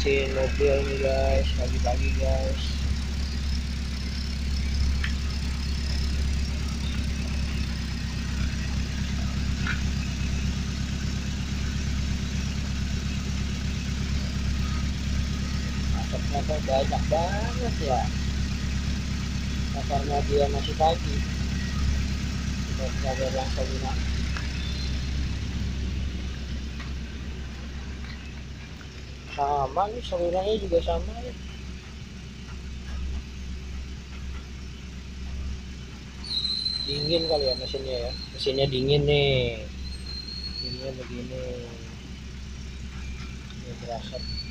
beresin mobil nih guys, pagi-pagi guys. Asapnya tuh banyak banget ya, karena dia masih pagi. Kita coba yang Solina. Sama nih, Solinanya juga sama ya. Dingin kali ya mesinnya ya. Mesinnya dingin nih. Dinginnya begini. Ini berasap.